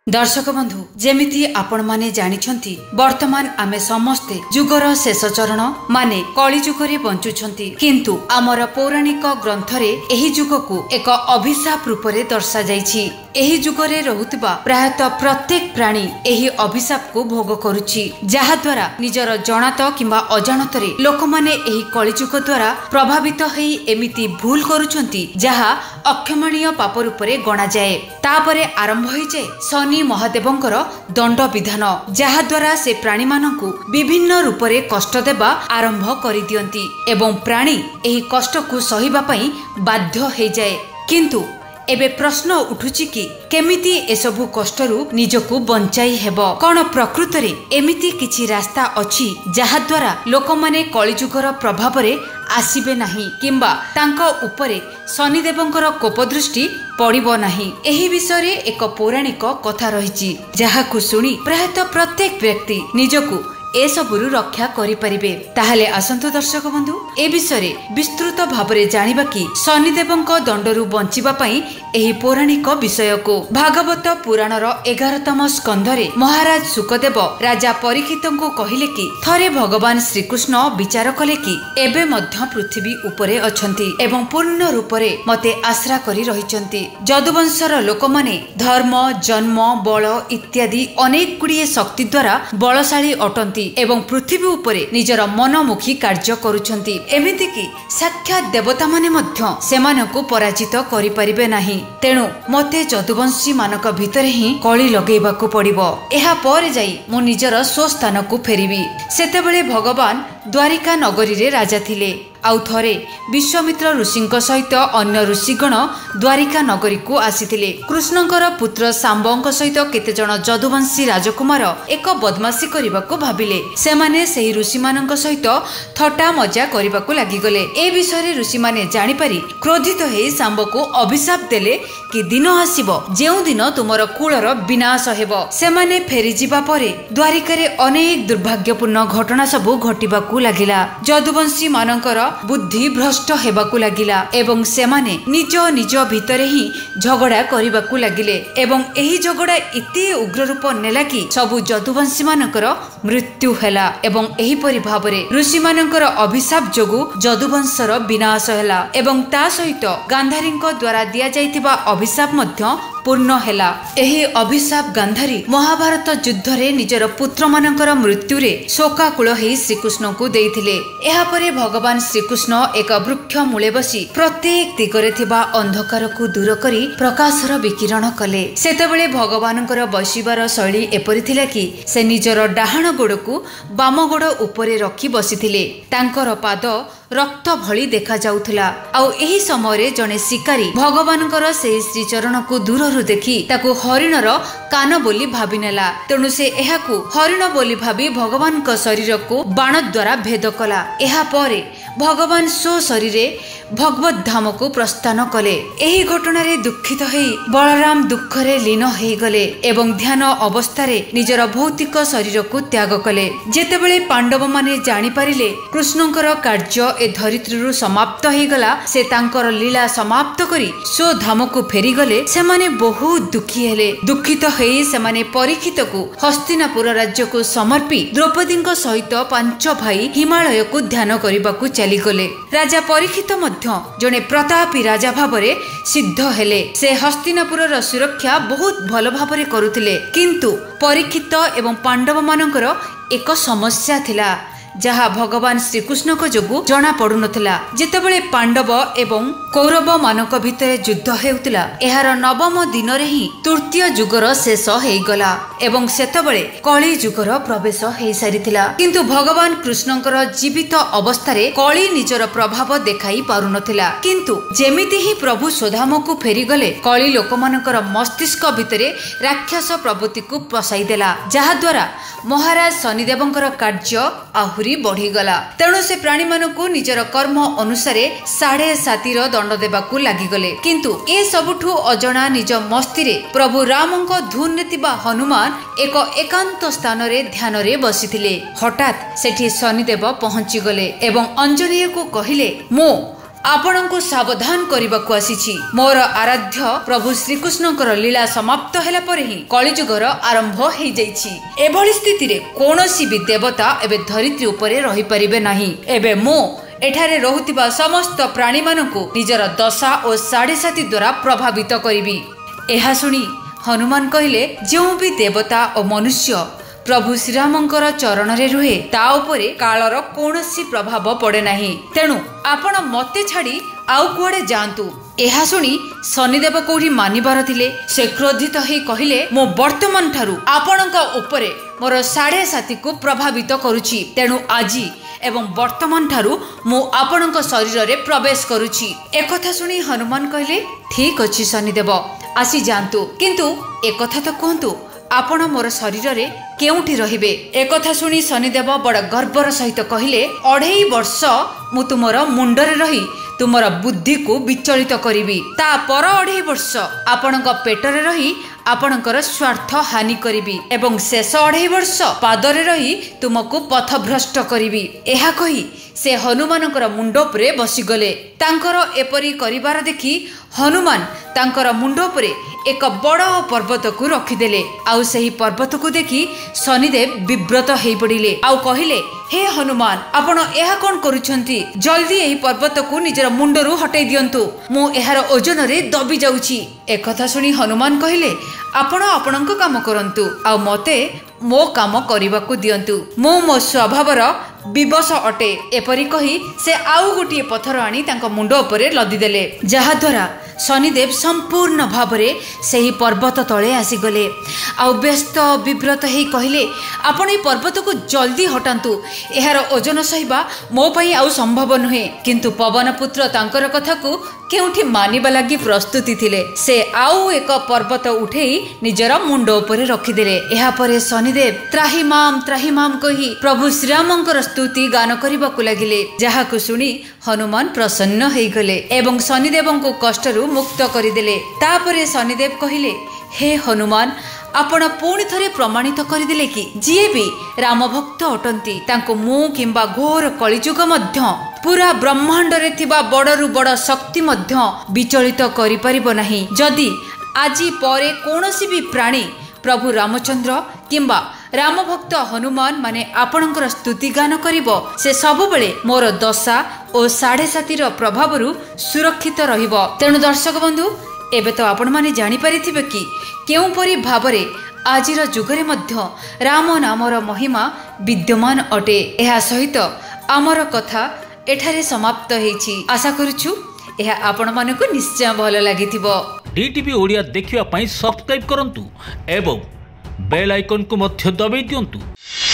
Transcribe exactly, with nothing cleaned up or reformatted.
दर्शक बंधु जेमिति आपण माने जानिछंती वर्तमान आमे समस्ते जुगर शेष चरण माने कली जुगरे बंचुछंती किंतु आमर पौराणिक ग्रंथरे एही जुगकु एक अभिशाप रूपरे दर्शा जाइछि। एही जुगरे रहुतबा प्रायतः प्रत्येक प्राणी एही अभिशाप को भोग करुछि, जहा द्वारा निजर जणात किंबा अजाणतरे लोक माने एही कली जुग द्वारा प्रभावित हेई एमिति भूल करुछंती जहा अक्षमणीय पाप रूपरे गणा जाए। तापरे आरंभ होई जाए शनि महादेवंकर दंड विधान, जहा द्वारा से प्राणी मानकु विभिन्न रूपरे कष्ट देबा आरंभ करि दियंती एवं प्राणी एही कष्ट को सहिबा पई बाध्य हे जाए। किंतु एबे प्रश्न उठुछि कि केमिति एसबु कष्टरू निजको बंचाई हेबो? कोन प्रकृतरे एमिति किछि रास्ता अछि जहा द्वारा लोक माने कलिजुगर प्रभाव रे आसीबे नाही किंबा तांको उपरे शनिदेवंकर कोपदृष्टि पड़िबो नाही? एही विषय रे एक पौराणिक कथा रहिछि, जाहाकु सुनी प्रायतः प्रत्येक व्यक्ति निजको ए सबुरु रक्षा करि परिबे। ताहाले आसंतो दर्शक बंधु ए विषय रे विस्तृत भाबरे जानिबा कि शनिदेवंक दंडरू बंचिबा पई एही पौराणिक विषय को भागवत पुराणर एगारतम स्कंधरे महाराज सुकदेव राजा परीक्षितंको कहिले कि थरे भगवान श्रीकृष्ण विचार कले कि एबे मध्य पृथ्वी उपरे अछंती एवं पूर्ण रूपरे मते आश्रा करि रहिचंती। जदुवंशर लोकमाने धर्म जन्म बल इत्यादि अनेक गुड़िए शक्ति द्वारा बलशाली अटंती एवं पृथ्वी उपरे निजर मनमुखी कार्य करुछंती। एमिति कि साक्षात देवता माने मध्य सेमानकु पराजित करि परिबे नाही। तेणु मते जदुवंशी मानक भितरे ही कଳି लगेबाकू पड़िबो। एहा पर जाई मु निजर स्वस्थान को फेरिबी। सेतेबेले भगवान द्वारिका नगरी रे राजा थिले। आउ थरे विश्वामित्र ऋषिंक सहित अन्य ऋषिगण द्वारिका नगरी को आसीथिले। कृष्णंकर पुत्र सांबंक सहित केतेजण जदुवंशी राजकुमार एक बदमाशी करबाकू भाबिले। सेमाने सेही ऋषि मानक सहित थटा मजा करबाकू लागिगले। ए विषय रे ऋषि माने जानि पारि क्रोधित हेई सांबको अभिशाप देले कि दिन आसीबो जेउ दिन तुमर कुलर विनाश हेबो। सेमाने फेरी जिबा परे द्वारिका रे अनेक दुर्भाग्यपूर्ण घटना सबु घटिबाकू लागिला। जदुवंशी मानकर बुद्धि भ्रष्ट हेबाकू लागिला एवं सेमाने निज निज भितरे ही झगड़ा करबाकू लागिले एवं एही झगड़ा इते उग्र रूप नेला कि सबु जदुवंशी मानकर मृत्यु हेला एवं एही परि भाबरे ऋषि मानकर अभिशाप जोगु जदुवंशर विनाश हेला एवं ता सहित गांधारीଙ୍କ द्वारा दिया जाइतिबा अभिशाप मध्य पूर्ण हेला। एही अभिशाप गांधारी महाभारत युद्ध रे निजर पुत्र मानकर मृत्यु रे शोकाकुल हेई श्रीकृष्ण को देइथिले। एहा परे भगवान श्रीकृष्ण एक वृक्ष मूले बसी प्रत्येक दिगरे थिबा अंधकार को दूर करी प्रकाशर विकिरण कले। सेतेबेले भगवानकर बसिबार शैली एपरि थिला कि से निजर डाहाण गोड़ को बाम गोड़ उपरे रखी बसिथिले। तांकर पाद रक्त भली देखा जाउथला। आउ एही समय जने शिकारी भगवानकर से श्रीचरण को दूररु देखि ताकू हरिणर कान बोली भाबी नेला। तेणु से एहाकू हरिण बोली भाबी भगवान का शरीर को बाण द्वारा भेद कला। एहा परे भगवान स्व शरीरे भगवत धाम को प्रस्थान कले। एही घटना रे दुखित हेई बलराम दुख रे लीन हेई गले एवं ध्यान अवस्थारे निजर भौतिक शरीर को त्याग कले। जेतेबेले पांडव माने जानि पारिले कृष्णंकर कार्य ए धरित्रीरु समाप्त हेई गला, से तांकर लीला समाप्त करी स्व धाम को फेरी गले। सेमाने बहुत दुखी हेले। दुखित हेई सेमाने परीक्षित को हस्तिनापुर राज्य को समर्पी द्रौपदीଙ୍କ सहित पांच भाई हिमालय को ध्यान करबाकू चली गले। राजा परीक्षित जने प्रतापी राजा भावरे सिद्ध हेले। से हस्तिनापुर सुरक्षा बहुत भल भावरे करुथिले, किंतु परीक्षित एवं पांडव मानकर एक समस्या थिला जहा भगवान श्रीकृष्ण को जोगु जना पड़ु नथिला। जेतेबेले पांडव एवं कौरव मानक भितरे युद्ध हेउतिला, एहार नवम दिन रे ही तृतीय युगर शेष हेई गला एवं सेतेबेले कली युगर प्रवेश हेई सारिथिला। किंतु भगवान कृष्णंकर जीवित अवस्थारे कली निजर प्रभाव देखाई पारु नथिला। किंतु जेमिति ही प्रभु स्वधाम को फेरी गले, कली लोक मानकर मस्तिष्क भितरे राक्षस प्रवृत्ति को पसाई देला, जहा द्वारा महाराज शनिदेवंकर कार्य आहुरी बढ़ीगला। तेणु से प्राणी मानकु निजर कर्म अनुसारे साढ़े सातिर दंड देबाकू लागिगले। किंतु ए सबुठु अजणा निज मस्तिरे प्रभु रामंक धुन थिबा हनुमान एक एकांत स्थान रे ध्यान रे बसिथिले। हठात सेठी शनिदेव पहुंची गले एवं अंजनेय को कहिले, मो आपणଙ୍କୁ सावधान करबाकू आसीछि। मोर आराध्य प्रभु श्रीकृष्णकर लीला समाप्त होला परे ही कलिजुगर आरंभ हो जाइछि। एभली स्थिति रे कोनोसी भी देवता एबे धरित्री उपरे रहि परिबे नाही। एबे मो एठारे रहुतिबा समस्त प्राणी मानकु निजर दशा और साढ़े साथी द्वारा प्रभावित करिबी। एहा सुनी हनुमान कहिले जो भी देवता और मनुष्य प्रभु श्रीरामंकर चरण रे रुहे ता उपरे कालर कोनोसी प्रभाव पड़े नाही। तेणु आपण मते छाड़ी आउ कुआडे जांतु। एहा सुनी शनिदेव कोठी मानिबार थिले। से क्रोधित होई कहिले मो वर्तमान ठारू आपणक उपरे मोर साढ़े साथी को प्रभावित करूछि। तेणु आजी एवं वर्तमान ठारू मु आपणक शरीर रे प्रवेश करूछि। एकथा सुनी हनुमान कहिले ठीक अछि शनिदेव आसी जांतु, किंतु एकथा तो कहंतु आपण मोर शरीर रे केउठी रहिबे। एकथा सुनी शनिदेव बड़ गर्वर सहित कहिले अढ़ाई वर्ष मु तुमर मुंडरे रही तुमर बुद्धि को विचलित करिबी। ता पर अढ़ाई वर्ष आपणक पेटरे रही आपणकर स्वार्थ हानि करिबी एवं शेष अढ़ाई वर्ष पादरे रही तुमको पथभ्रष्ट करिबी। एहा कही से हनुमानकर मुंड उपरे बसीगले। तांकर एपरी करिबार देखि हनुमान तांकर मुंड उपरे एक बड़ पर्वत को रखिदेले। आउ सही पर्वत को देखि शनिदेव विव्रत हेई पड़िले। आउ कहिले हे हनुमान आपण एहा कोन करूछंती? जल्दी एही पर्वत को निजर मुंडरू हटाई दियंतु, मु एहार ओजन रे दबी जाउछि। एकथा सुनी हनुमान कहिले आपण आपणक काम करंतु आउ मते मो काम करिबाकू दियंतु, मु मो स्वभावर विवश अटे। एपरी कही से आउ गोटे पथर आनी तांको मुंड उपरे लदी देले, जहा द्वारा शनिदेव संपूर्ण भावरे सही पर्वत तले आसीगले। आउ व्यस्त विव्रत हेई कहिले आपण ए पर्वत को जल्दी हटांतु, एहार ओजन सहिबा मो पई आउ संभव नुहे। किंतु पवन पुत्र तांकर कथा को केउठी मानिबा लागि प्रस्तुति थिले। से आउ एक पर्वत उठेई निजर मुंड उपरे रखिदेले। एहा परे शनिदेव त्राहिमाम त्राहिमाम कही प्रभु श्रीरामंकर स्तुति गान करबाकू लागिले, जाहाकू सुनी हनुमान प्रसन्न हेई गले एवं शनिदेवंको कष्टरू मुक्त करिदेले। तापरे शनिदेव कहिले हे हनुमान आपण पुणी थरे प्रमाणित करदिले कि जिए भी राम भक्त अटंती तांको मु किंबा घोर कलिजुग मध्य पूरा ब्रह्मांड रे थिबा बड़रू बड़ शक्ति मध्य विचलित करि परिबो नाही। जदि आजी परे कोनोसी भी प्राणी प्रभु रामचंद्र किंबा राम भक्त हनुमान माने आपणकर स्तुति गान करिबो, से सब बेले मोर दशा और साढ़े साथीर प्रभावरू सुरक्षित रहिबो। तेणु दर्शक बंधु एबे तो आपण माने जानि परिथिबे कि केउ परि भावरे आजिर जुगरे मध्य राम नामर महिमा विद्यमान अटे। एहा सहित आमर कथा एठारे समाप्त हेछि। आशा करूछु एहा आपण मानको निश्चय भल लागिथिबो। डीटीवी ओडिया देखिवा पई सब्सक्राइब करंतु एवं बेल आइकन को मध्य दबाई दियंतु।